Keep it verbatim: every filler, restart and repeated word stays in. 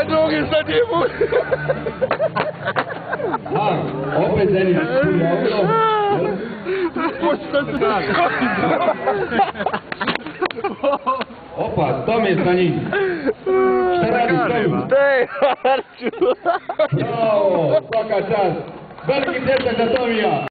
noge za njemu! A, opet Denis, kurja, ono. Pošto se skoči! Opa, Tome je sa njim. Šta radiš, Tomu? Dej, Arču! Bravo, svaka čast. Veliki pljesak za Tomija.